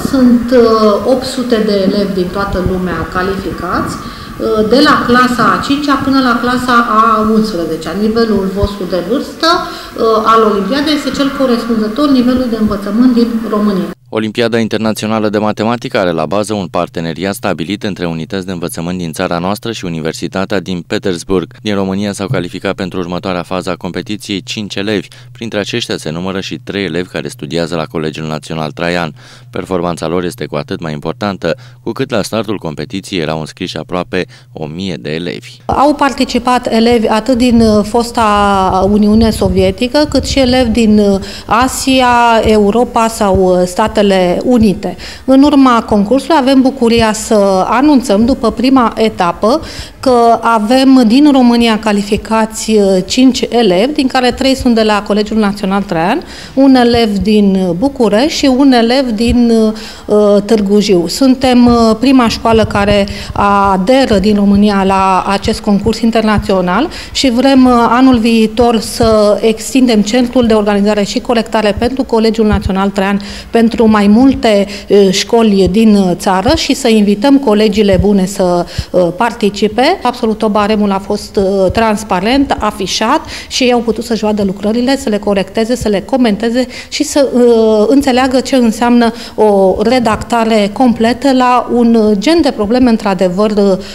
sunt 800 de elevi din toată lumea calificați, de la clasa a 5-a până la clasa a 11-a. Nivelul vostru de vârstă al Olimpiadei este cel corespunzător nivelului de învățământ din România. Olimpiada Internațională de Matematică are la bază un parteneriat stabilit între unități de învățământ din țara noastră și Universitatea din Petersburg. Din România s-au calificat pentru următoarea fază a competiției 5 elevi. Printre aceștia se numără și 3 elevi care studiază la Colegiul Național Traian. Performanța lor este cu atât mai importantă, cu cât la startul competiției erau înscriși aproape 1000 de elevi. Au participat elevi atât din fosta Uniune Sovietică, cât și elevi din Asia, Europa sau Statele Unite. În urma concursului avem bucuria să anunțăm după prima etapă că avem din România calificați 5 elevi, din care 3 sunt de la Colegiul Național Traian, un elev din București și un elev din Târgu Jiu. Suntem prima școală care aderă din România la acest concurs internațional și vrem anul viitor să extindem centrul de organizare și colectare pentru Colegiul Național Traian pentru mai multe școli din țară și să invităm colegiile bune să participe. Absolut tot baremul a fost transparent, afișat și ei au putut să-și vadă lucrările, să le corecteze, să le comenteze și să înțeleagă ce înseamnă o redactare completă la un gen de probleme într-adevăr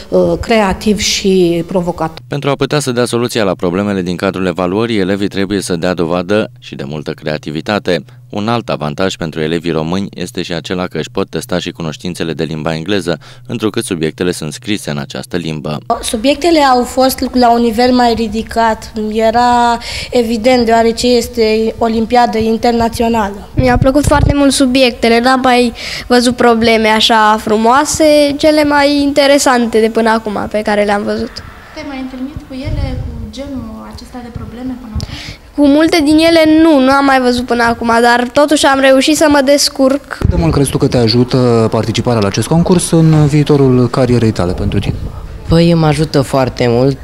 creativ și provocator. Pentru a putea să dea soluția la problemele din cadrul evaluării, elevii trebuie să dea dovadă și de multă creativitate. Un alt avantaj pentru elevii români este și acela că își pot testa și cunoștințele de limba engleză, întrucât subiectele sunt scrise în această limbă. Subiectele au fost la un nivel mai ridicat. Era evident, deoarece este Olimpiadă internațională. Mi-a plăcut foarte mult subiectele, n-am mai văzut probleme așa frumoase, cele mai interesante de până acum pe care le-am văzut. Te-ai mai întâlnit cu ele, cu genul acesta de probleme până acum? Cu multe din ele nu am mai văzut până acum, dar totuși am reușit să mă descurc. Cât de mult crezi tu că te ajută participarea la acest concurs în viitorul carierei tale pentru tine? Păi mă ajută foarte mult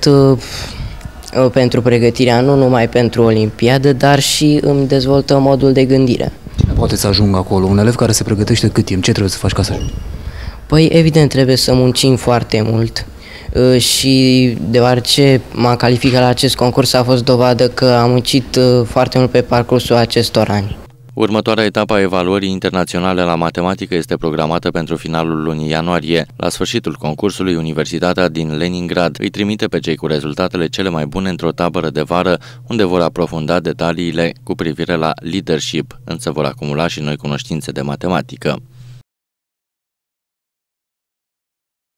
pentru pregătirea, nu numai pentru Olimpiadă, dar și îmi dezvoltă modul de gândire. Cine poate să ajungă acolo? Un elev care se pregătește cât timp? Ce trebuie să faci ca să ajungi? Păi evident trebuie să muncim foarte mult. Și deoarece m-am calificat la acest concurs a fost dovadă că am muncit foarte mult pe parcursul acestor ani. Următoarea etapă a evaluării internaționale la matematică este programată pentru finalul lunii ianuarie. La sfârșitul concursului, Universitatea din Leningrad îi trimite pe cei cu rezultatele cele mai bune într-o tabără de vară, unde vor aprofunda detaliile cu privire la leadership, însă vor acumula și noi cunoștințe de matematică.